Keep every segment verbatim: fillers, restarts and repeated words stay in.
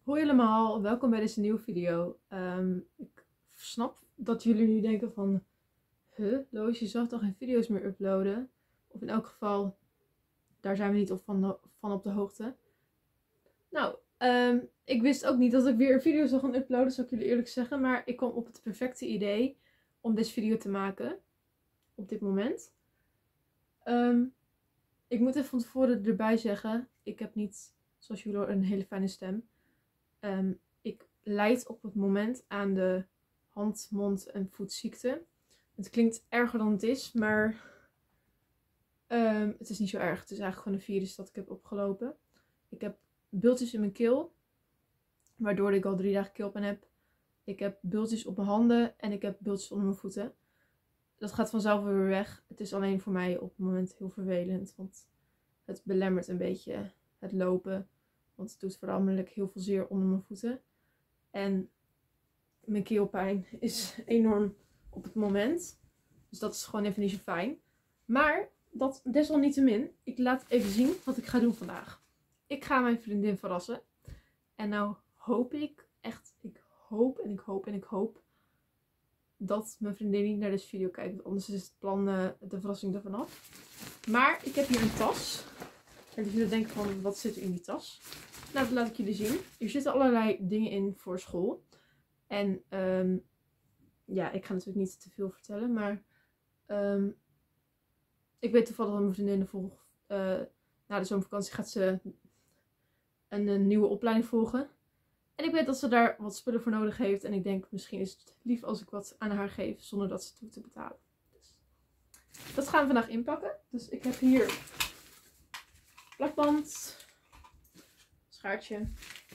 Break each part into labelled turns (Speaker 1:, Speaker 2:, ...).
Speaker 1: Hoi allemaal, welkom bij deze nieuwe video. Um, ik snap dat jullie nu denken van... Huh, Lois, je zal toch geen video's meer uploaden? Of in elk geval, daar zijn we niet op van, van op de hoogte. Nou, um, ik wist ook niet dat ik weer een video zou gaan uploaden, zal ik jullie eerlijk zeggen. Maar ik kwam op het perfecte idee om deze video te maken. Op dit moment. Um, ik moet even van tevoren erbij zeggen, ik heb niet, zoals jullie horen, een hele fijne stem. Um, ik lijd op het moment aan de hand-, mond- en voetziekte. Het klinkt erger dan het is, maar um, het is niet zo erg. Het is eigenlijk gewoon een virus dat ik heb opgelopen. Ik heb bultjes in mijn keel, waardoor ik al drie dagen keelpijn heb. Ik heb bultjes op mijn handen en ik heb bultjes onder mijn voeten. Dat gaat vanzelf weer weg. Het is alleen voor mij op het moment heel vervelend, want het belemmert een beetje het lopen. Want het doet voornamelijk heel veel zeer onder mijn voeten. En mijn keelpijn is enorm op het moment. Dus dat is gewoon even niet zo fijn. Maar dat desalniettemin, ik laat even zien wat ik ga doen vandaag. Ik ga mijn vriendin verrassen. En nou hoop ik, echt, ik hoop en ik hoop en ik hoop dat mijn vriendin niet naar deze video kijkt. Want anders is het plan uh, de verrassing ervan af. Maar ik heb hier een tas. En dus jullie denken van, wat zit er in die tas? Nou, dat laat ik jullie zien. Hier zitten allerlei dingen in voor school. En um, ja, ik ga natuurlijk niet te veel vertellen. Maar um, ik weet toevallig dat mijn vriendin de volg, uh, na de zomervakantie gaat ze een, een nieuwe opleiding volgen. En ik weet dat ze daar wat spullen voor nodig heeft. En ik denk, misschien is het lief als ik wat aan haar geef zonder dat ze het hoeft te betalen. Dus dat gaan we vandaag inpakken. Dus ik heb hier plakband, schaartje.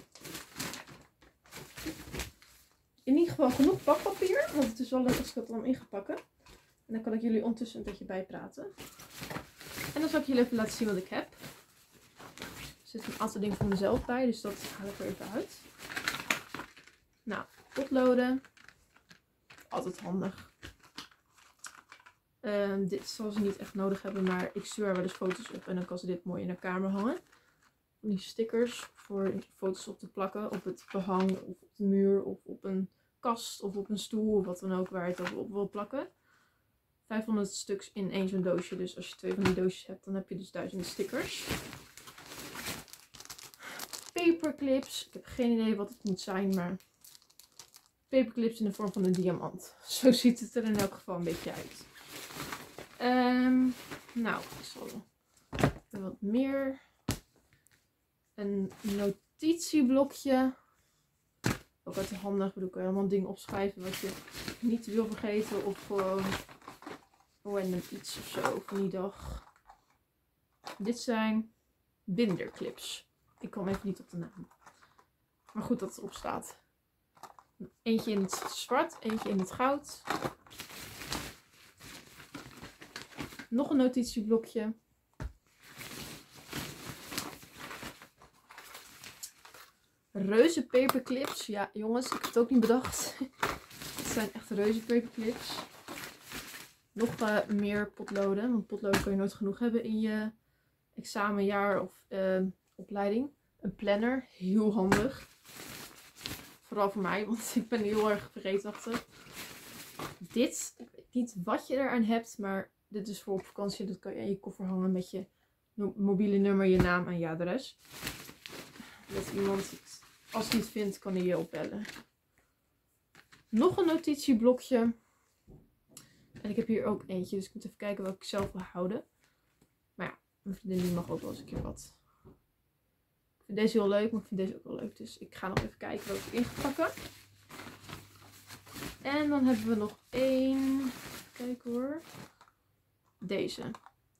Speaker 1: In ieder geval genoeg bakpapier, want het is wel leuk als ik het dan in ga pakken. En dan kan ik jullie ondertussen een beetje bijpraten. En dan zal ik jullie even laten zien wat ik heb. Er zitten een aantal dingen voor mezelf bij, dus dat haal ik er even uit. Nou, potloden. Altijd handig. Um, dit zal ze niet echt nodig hebben, maar ik stuur haar wel eens foto's op en dan kan ze dit mooi in haar kamer hangen. Die stickers voor foto's op te plakken op het behang of op de muur of op een kast of op een stoel of wat dan ook waar je het op wil plakken. vijfhonderd stuks in één zo'n doosje, dus als je twee van die doosjes hebt dan heb je dus duizend stickers. Paperclips, ik heb geen idee wat het moet zijn, maar paperclips in de vorm van een diamant. Zo ziet het er in elk geval een beetje uit. Um, nou, ik zal er wat meer. Een notitieblokje. Ook altijd handig. Ik bedoel, ik kan helemaal dingen opschrijven wat je niet wil vergeten. Of gewoon random iets of zo van die dag. Dit zijn binderclips. Ik kwam even niet op de naam. Maar goed dat het op staat. Eentje in het zwart, eentje in het goud. Nog een notitieblokje. Reuze paperclips. Ja, jongens, ik heb het ook niet bedacht. Het zijn echt reuze paperclips. Nog uh, meer potloden. Want potloden kun je nooit genoeg hebben in je examenjaar of uh, opleiding. Een planner. Heel handig. Vooral voor mij, want ik ben heel erg vergeetachtig. Dit, ik weet niet wat je eraan hebt, maar dit is voor op vakantie. Dat kan je in je koffer hangen met je mobiele nummer, je naam en je adres. Dat iemand het, als hij het vindt, kan hij je opbellen. Nog een notitieblokje. En ik heb hier ook eentje, dus ik moet even kijken welke ik zelf wil houden. Maar ja, mijn vriendin die mag ook wel eens een keer wat. Ik vind deze heel leuk, maar ik vind deze ook wel leuk. Dus ik ga nog even kijken welke ik in ga pakken. En dan hebben we nog één. Even kijken hoor. Deze.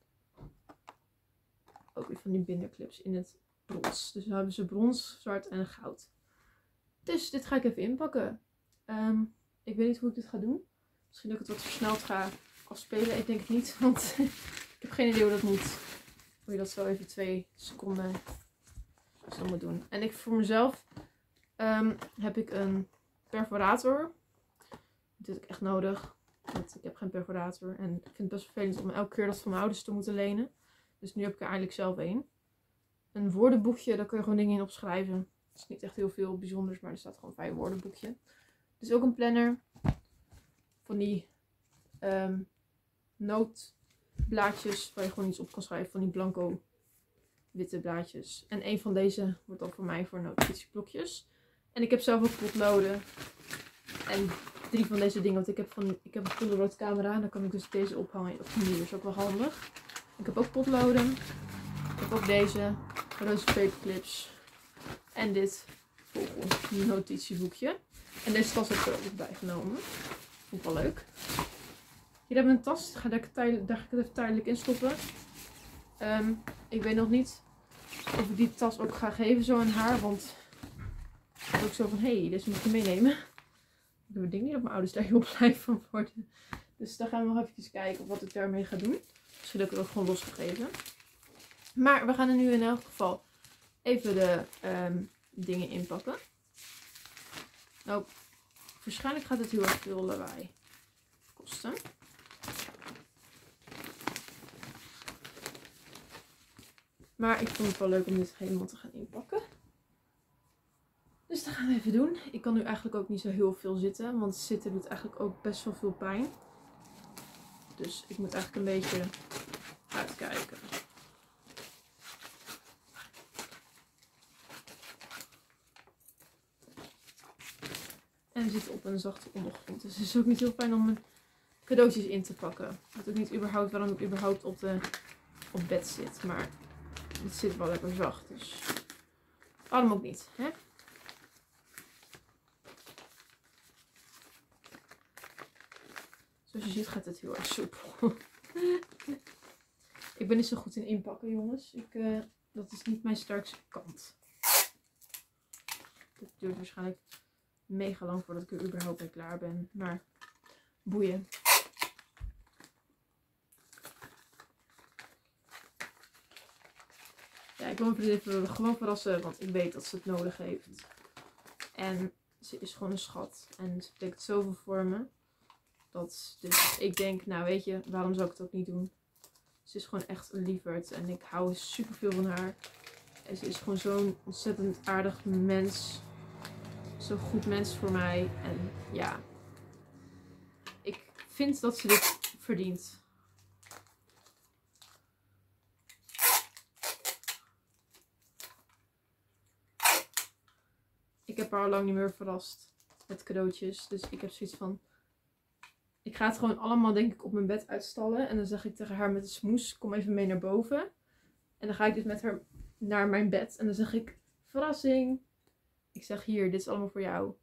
Speaker 1: Ook weer van die binderclips in het brons. Dus we hebben ze brons, zwart en goud. Dus dit ga ik even inpakken. Um, ik weet niet hoe ik dit ga doen. Misschien dat ik het wat versneld ga afspelen. Ik denk het niet, want ik heb geen idee hoe dat moet. Hoe je dat zo even twee seconden zo moet doen. En ik voor mezelf um, heb ik een perforator. Dit heb ik echt nodig. Want ik heb geen perforator. En ik vind het best vervelend om elke keer dat van mijn ouders te moeten lenen. Dus nu heb ik er eigenlijk zelf een. Een woordenboekje, daar kun je gewoon dingen in opschrijven. Het is niet echt heel veel bijzonders, maar er staat gewoon vijf woordenboekje. Dus ook een planner. Van die um, nootblaadjes waar je gewoon iets op kan schrijven. Van die blanco witte blaadjes. En een van deze wordt dan voor mij voor notitieblokjes. En ik heb zelf ook potloden. En drie van deze dingen. Want ik heb, van, ik heb een Polaroid camera. En dan kan ik dus deze ophangen op de muur. Dat is ook wel handig. Ik heb ook potloden. Ik heb ook deze. Roze paperclips. En dit volgende notitieboekje. En deze tas heb ik er ook bij genomen. Vond ik wel leuk. Hier hebben we een tas. Daar ga ik, tijdelijk, daar ga ik het even tijdelijk in stoppen. Um, ik weet nog niet of ik die tas ook ga geven zo aan haar. Want ik heb ook zo van, hé, hey, deze moet je meenemen. Ik denk niet dat mijn ouders daar heel blij van worden. Dus daar gaan we nog even kijken wat ik daarmee ga doen. Misschien heb ik het ook gewoon losgegeven. Maar we gaan er nu in elk geval even de um, dingen inpakken. Nou, waarschijnlijk gaat het heel erg veel lawaai kosten. Maar ik vond het wel leuk om dit helemaal te gaan inpakken. Dus dat gaan we even doen. Ik kan nu eigenlijk ook niet zo heel veel zitten. Want zitten doet eigenlijk ook best wel veel pijn. Dus ik moet eigenlijk een beetje uitkijken. En we zitten op een zachte ondergrond. Dus het is ook niet heel fijn om mijn cadeautjes in te pakken. Ik weet ook niet überhaupt waarom ik überhaupt op, de, op bed zit. Maar het zit wel lekker zacht. Dus waarom ook niet, hè? Zoals je ziet gaat het heel erg soepel. Ik ben niet zo goed in inpakken, jongens. Ik, uh, dat is niet mijn sterkste kant. Het duurt waarschijnlijk mega lang voordat ik er überhaupt mee klaar ben. Maar boeien. Ja, ik wil mijn vriendin gewoon verrassen, want ik weet dat ze het nodig heeft. En ze is gewoon een schat. En ze betekent zoveel voor me. Dat, dus ik denk, nou weet je, waarom zou ik het ook niet doen? Ze is gewoon echt een lieverd. En ik hou super veel van haar. En ze is gewoon zo'n ontzettend aardig mens. Zo'n goed mens voor mij. En ja, ik vind dat ze dit verdient. Ik heb haar al lang niet meer verrast met cadeautjes. Dus ik heb zoiets van... Ik ga het gewoon allemaal denk ik op mijn bed uitstallen. En dan zeg ik tegen haar met een smoes, kom even mee naar boven. En dan ga ik dus met haar naar mijn bed. En dan zeg ik, verrassing. Ik zeg hier, dit is allemaal voor jou.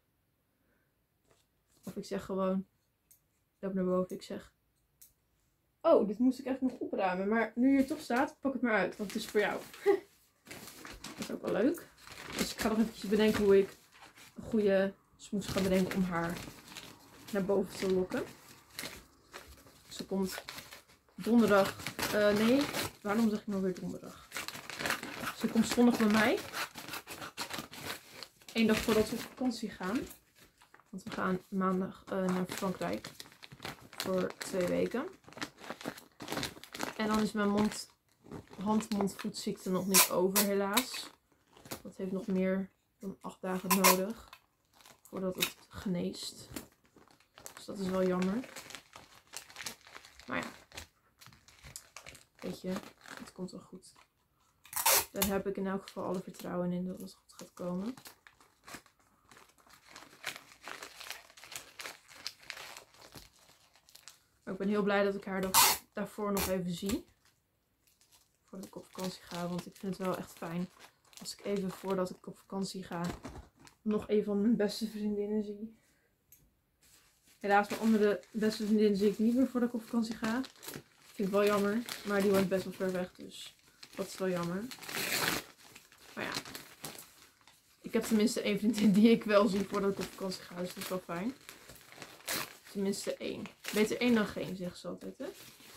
Speaker 1: Of ik zeg gewoon, loop naar boven. Ik zeg, oh, dit moest ik echt nog opruimen. Maar nu je er toch staat, pak het maar uit. Want het is voor jou. Dat is ook wel leuk. Dus ik ga nog eventjes bedenken hoe ik een goede smoes ga bedenken om haar naar boven te lokken. Ze komt donderdag. Uh, nee, waarom zeg ik nou weer donderdag? Ze komt zondag bij mij. Eén dag voordat we op vakantie gaan. Want we gaan maandag uh, naar Frankrijk. Voor twee weken. En dan is mijn mond, hand-mond-voetziekte nog niet over helaas. Dat heeft nog meer dan acht dagen nodig. Voordat het geneest. Dus dat is wel jammer. Maar ja. Weet je, het komt wel goed. Daar heb ik in elk geval alle vertrouwen in dat het goed gaat komen. Maar ik ben heel blij dat ik haar daarvoor nog even zie. Voordat ik op vakantie ga. Want ik vind het wel echt fijn. Als ik even voordat ik op vakantie ga. Nog een van mijn beste vriendinnen zie. Helaas, mijn andere beste vriendin zie ik niet meer voordat ik op vakantie ga. Vind ik wel jammer. Maar die woont best wel ver weg. Dus dat is wel jammer. Maar ja. Ik heb tenminste één vriendin die ik wel zie voordat ik op vakantie ga. Dus dat is wel fijn. Tenminste één. Beter één dan geen, zegt ze altijd, hè.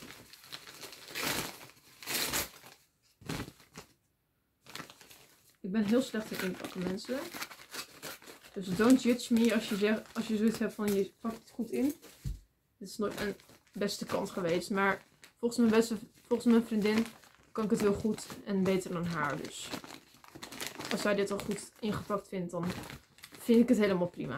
Speaker 1: Ik ben heel slecht in inpakken, mensen. Dus don't judge me als je, zegt, als je zoiets hebt van je pakt het goed in. Dit is nooit mijn beste kant geweest. Maar volgens mijn, beste, volgens mijn vriendin kan ik het heel goed en beter dan haar. Dus als jij dit al goed ingepakt vindt, dan vind ik het helemaal prima.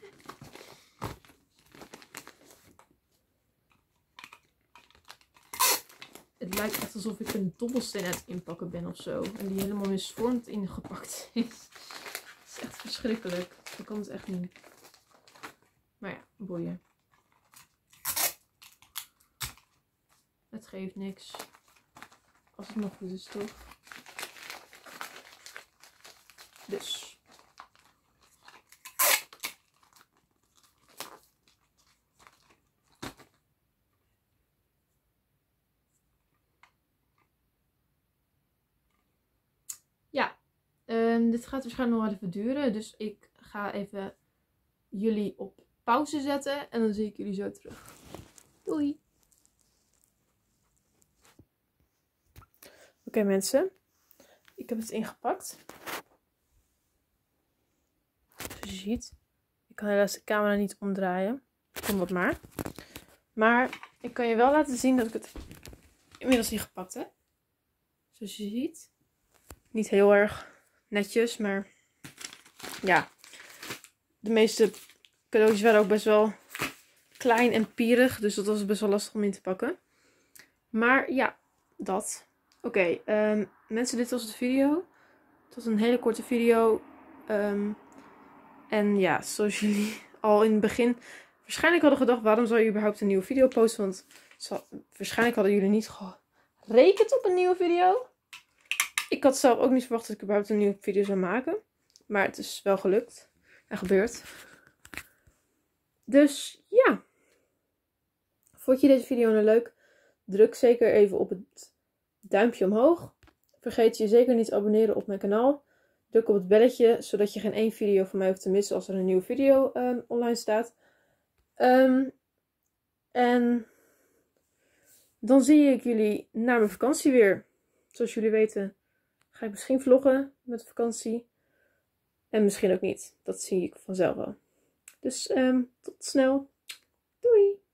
Speaker 1: Het lijkt echt alsof ik een dobbelsteen aan het inpakken ben of zo. En die helemaal misvormd ingepakt is. Het is echt verschrikkelijk. Ik kan het echt niet. Maar ja, boeien. Het geeft niks. Als het nog goed is, toch? Dus. Ja, um, dit gaat waarschijnlijk nog wel even duren. Dus ik ga even jullie op pauze zetten. En dan zie ik jullie zo terug. Doei! Oké okay, mensen. Ik heb het ingepakt. Zoals je ziet. Ik kan helaas de camera niet omdraaien. Kom wat maar. Maar ik kan je wel laten zien dat ik het inmiddels ingepakt heb. Zoals je ziet. Niet heel erg netjes, maar ja. De meeste cadeautjes waren ook best wel klein en pierig. Dus dat was best wel lastig om in te pakken. Maar ja, dat. Oké, okay, um, mensen, dit was de video. Het was een hele korte video. Um, en ja, zoals jullie al in het begin waarschijnlijk hadden gedacht, waarom zou je überhaupt een nieuwe video posten? Want zal, waarschijnlijk hadden jullie niet gerekend op een nieuwe video. Ik had zelf ook niet verwacht dat ik überhaupt een nieuwe video zou maken. Maar het is wel gelukt. En gebeurd. Dus ja. Vond je deze video nou leuk? Druk zeker even op het duimpje omhoog. Vergeet je zeker niet te abonneren op mijn kanaal. Druk op het belletje, zodat je geen één video van mij hoeft te missen als er een nieuwe video um, online staat. Um, en dan zie ik jullie na mijn vakantie weer. Zoals jullie weten ga ik misschien vloggen met de vakantie. En misschien ook niet. Dat zie ik vanzelf wel. Dus um, tot snel. Doei!